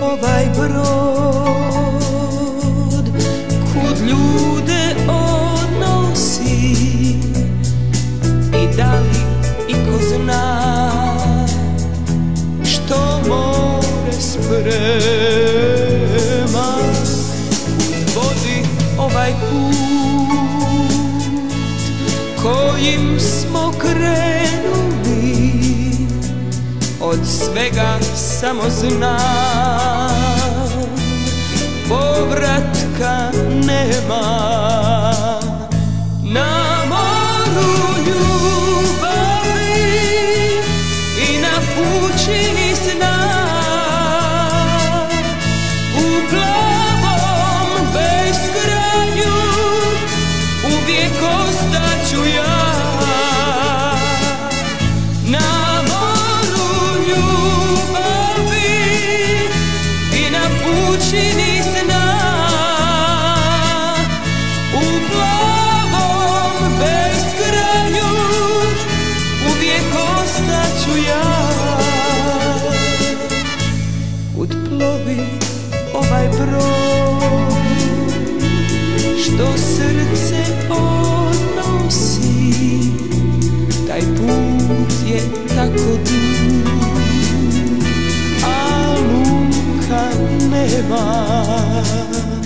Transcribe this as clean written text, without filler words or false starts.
ovaj brod kud ljude odnosi i da li iko zna što more sprema vodi ovaj put kojim smo krenuli, od svega samo znam, povratka nema. Na moru ljubavi i na pučini sna, u plavom beskraju uvijek ostaću ja. Na moru ljubavi i na pučini sna, u plavom beskraju uvijek ostaću ja. Kud plovi ovaj brod što srce odnosi, taj put je tako dug, a luka nema.